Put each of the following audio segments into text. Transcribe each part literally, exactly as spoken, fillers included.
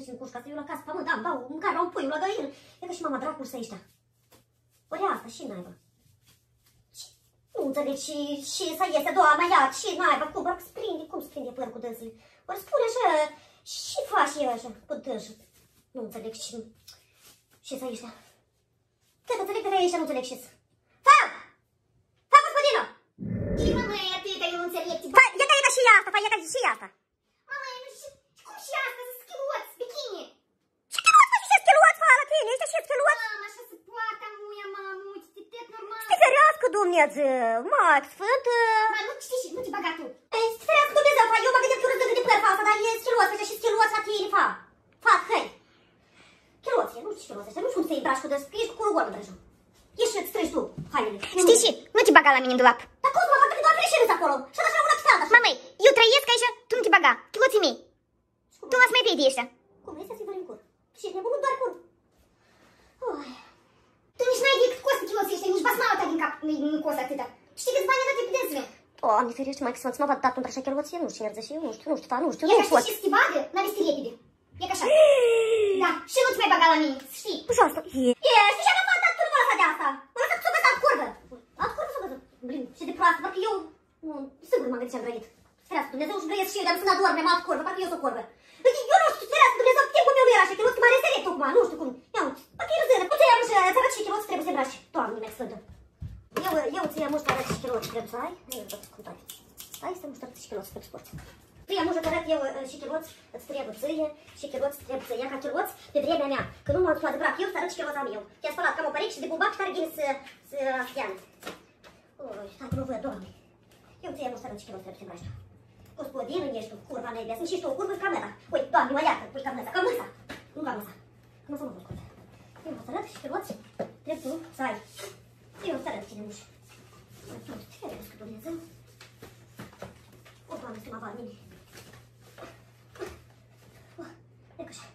și în cușca, să iau la casă, pământ, am, dau mâncare, am puiul la găină. E că și mama dracul să ăștia. Ori asta, și naiba. Nu înțeleg și, și să iese, doamna, ia, și naiba, cum, parcă sprinde, cum sprinde păr cu dânsele. Ori spune așa, și faci eu așa, cu dânsul. Nu înțeleg și, și să ăștia. Cât înțeleg că ăștia nu înțeleg și-s. Fau! Fau, gospodină! Ce mama e atâta, eu nu înțeleg. Fai, ia ca și asta, fai, ia ca și asta. Mama, nu știu, cum și asta, să schiluați, bikini. Ce chiluați, mă, și schiluați, fă, la tine, ăștia și schiluați? Mama, așa se poate, muia, mamă, uite, te normal. Să te ferească Dumnezeu, Max, Sfântă. Ma, nu știi și nu te baga tu. Ei, să te ferească Dumnezeu, fa, eu mă gândesc că urât de păr, fa, asta, dar e schiluați, ăștia și schiluați la tine, fa. Fa, hei. Chiluați, nu știu ce schiluați ăștia, nu știu cum să-i îmbraci cu dăs, că ești cu curul gol, drăjul. Ieși, îți treci tu, hainele. Știi și, nu te baga la mine în dulap. Dar cum, mă, facă doar freșeruți acolo, și așa una pe alta. Mama, eu trăiesc aici, tu nu te baga, chiloții mei. Tu mă mai vedi ăștia. Cum, ăștia se văd în cur. Și ești nebunul doar cur. Oi. Tu nici n-ai de cât costă chiloții ăștia, nici basmaua ta din cap nu costă atâta. Știi câți bani a dat de pedensile? Doamne, ferește, mai că să mă dat într-așa chiloție, nu știu ce merge și eu, nu știu, nu știu, fa, nu știu, E nu ca pot. și să te bagă, n-are să te repede. E ca așa. Da, și nu-ți mai baga la mine, știi? Păi asta e. E, știi ce am făcut, tu nu mă lăsa de asta. Mă lăsa să o găsat curvă. Alt curvă să o găsat. Blin, și de proastă, parcă eu, nu, sigur m-am gândit ce-am grăit. Ferească, Dumnezeu și grăiesc și eu, dar să n-adorme, m-am alt curvă, parcă eu sunt curvă. Eu nu știu, ferească, Dumnezeu, timpul meu nu era așa, chiloți că m-a reserit tocmai, nu știu cum. Ia uite, parcă e râzână. Nu ți-ai și să arăt și chiloți trebuie să îmbraci. Doamne, mea sfântă. Eu, eu ți-am mușcă arăt și chiloți, trebuie să ai. Nu e tot cum toate. Hai să mușcă arăt și chiloți, pentru sport. Tia mușcă arăt eu și chiloți, îți trebuie ție și chiloți trebuie să ia ca chiloți pe vremea mea. Că nu m-am spus brac, eu să arăt și chiloți am eu. Te-am spălat cam o perechi și de bubac și tare gine să să afian. Oi, stai că nu văd, Doamne. Eu ți-am mușcă arăt și chiloți trebuie să îmbraci. Gospodină, ești tu, curva nebia, sunt și tu o curvă cam ăsta. Uite, Doamne, mă iartă, pui cam ăsta, cam ăsta. Nu cam ăsta. Cam ăsta mă văd curvă. Eu mă să arăt și chiloți trebuie tu să ai. Eu să arăt cine muși. Ce ferească, Dumnezeu. O, Doamne, să mă avar mine. E așa.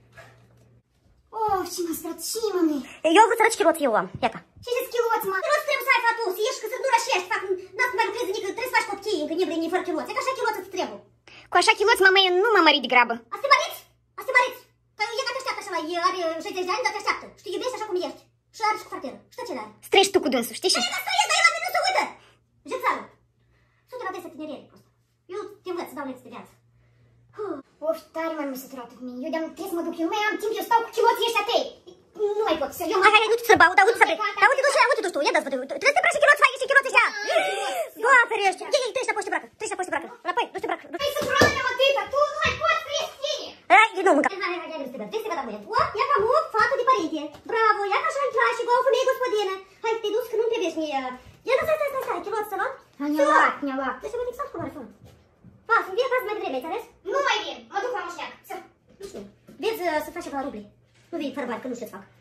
Oh, ce m-a sprat, și mami. Eu vreau să arăt și chiloți eu am, ia ca. Ce ce chiloți, mă? Chiloți trebuie să ai, fa, tu, să ieși, că să nu rășești, fac, n-ați mai lucrezi nici, trebuie să faci copchii, încă neblini fără chiloți. E că așa chiloți îți trebuie. Cu așa chiloți, mama, eu nu mă mări de grabă. Ați te mariți? Ați te mariți? Că e că te așteaptă așa, e, are șaizeci de ani, dar te așteaptă. Și te iubești așa cum ești. Și are și cu cartieră. Și ce are? Streci tu cu dânsul, știi și? Păi, dar străiesc, dar el la mine nu se uită. Jețarul. Sunt la desă tinerie, prost. Eu te învăț să dau lecții de viață. Of, tare m-am săturat cu mine. Eu de-am trebuie să mă duc, eu nu mai am timp, eu stau cu chiloții ăștia tăi. Nu mai pot, eu Hai, hai, uite să bau, da, uite să vrei. Da, uite tu și uite tu, tu, ia dă-ți, trebuie să te îmbraci și chiloți, fai și chiloți ăștia. Doamne ferește. Ia, ia, treci la poște bracă, treci la poște bracă. Înapoi, nu te bracă. Hai să trăim atâta, tu nu mai poți trăiesc tine. Hai, nu mânca. Hai, hai, hai, ia, trebuie să te văd acum. O, ia ca mult, fată de părinte. Bravo, ia ca așa în clas și cu o femeie gospodină. Hai, te duci că nu-mi trebuie mie. Ia, stai, stai, stai, stai, chiloți să luăm? Ne-a luat, ne-a luat. Deci mă exact cum are fără. Pa, să-mi vii acasă mai devreme, înțeles? Nu mai vin, mă duc la moșneac. Nu știu. Vezi să faci ceva ruble. Nu vii fără bani, că nu știu ce fac.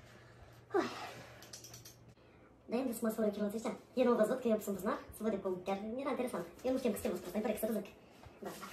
Da, îmi să măsură chiloții ăștia. Eu nu am văzut că eu sunt buznar, să văd cum chiar era interesant. Eu nu știu că stilul ăsta, îmi pare că să râzăc. Da, da.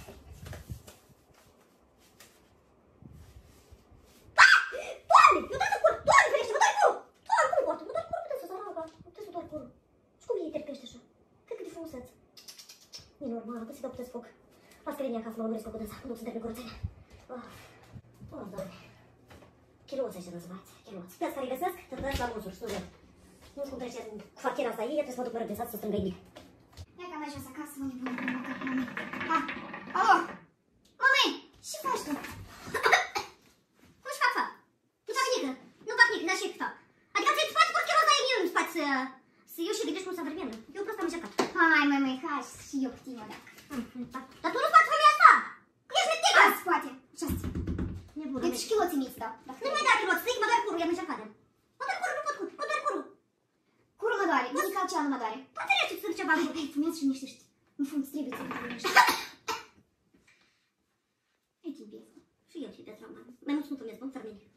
Doamne! Eu trebuie să cur! Doamne, ferește, mă dai curul! Doamne, cum poate? Mă dai curul, puteți să sărava. Puteți să doar curul. Și cum ei terpește așa? Cred că de frumuseț. E normal, că se dă puteți foc. Las că vine acasă, mă urmăresc cu dânsa, nu să-mi termin curățenia. Oh, oh, Doamne. Chiloți ăștia răzvați, chiloți. Pe asta care-i găsesc, să trăiesc la mulțuri, știu eu. Nu știu cum trece cu fachiera asta ei, trebuie să mă duc mereu de sat să strâng găini. Ia că am ajuns acasă, mă nebună, mă măcar, mami. Ha, alo, mami, ce faci tu? Cum-și fac, fac? Nu fac nică, nu fac nică, dar și fac. Adică ți-i faci cu chiloți aia, eu nu-ți faci să... Să eu și gândești cum să vremea. Eu prost am încercat. Hai, măi, măi, hai și eu cu tine, dacă. Dar tu nu faci femeia asta! Că ești metică! Azi, poate, ce-ați? Nebună. Deci chiloții mici, da. Nu mai da chiloți, stric, mă doar curul, i-am încercat. Mă doar curul, nu pot curul, mă doar curul. Curul mă doare, nimic altceva nu mă doare. Poate rece să ceva. Hai, hai, fumează și liniștește. În fund, trebuie să fumești. Eu te iubesc. Și eu te iubesc, Roman. Mai mult nu fumez, bun, fără mine.